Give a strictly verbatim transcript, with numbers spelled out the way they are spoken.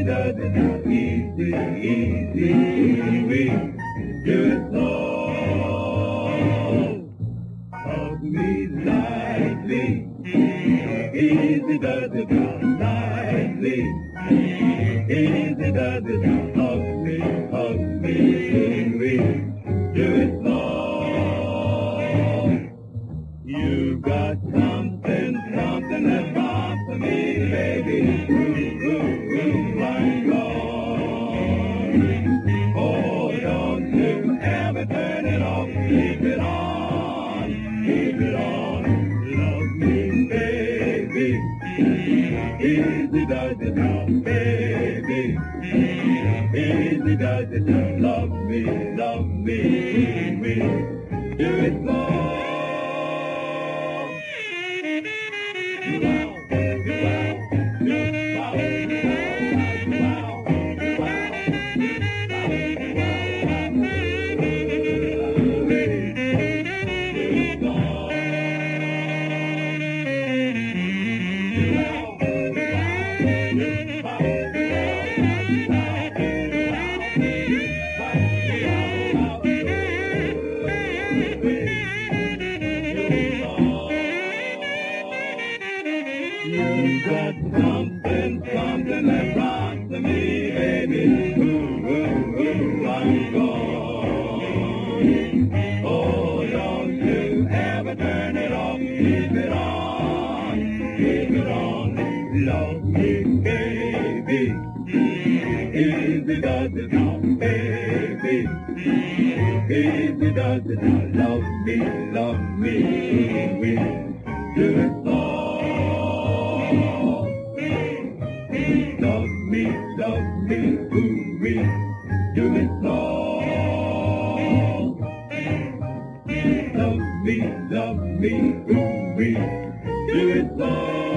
Easy does it now, easy, easy, easy. Do it slow. Hug me lightly. Easy does it now, lightly. Easy does it now, hug me, hug me, easy. Do it slow. You've got something, something that bothers me, baby. Ooh, ooh, ooh, I'm gone. Oh, don't you ever turn it off. Keep it on, keep it on. Love me, baby. Easy does it now, baby. Easy does it now. Love me, love me, me. Do it slow. You got something, something that rocks me, baby. Ooh, ooh, ooh, I'm gone. Oh, don't you ever turn it off. Keep it on, keep it on. Love me, baby. Easy does it now, baby. Easy does it now. Love me, love me, we do it slow. Love me, love me, ooh-wee, do it slow. Love me, love me, ooh-wee, do it slow.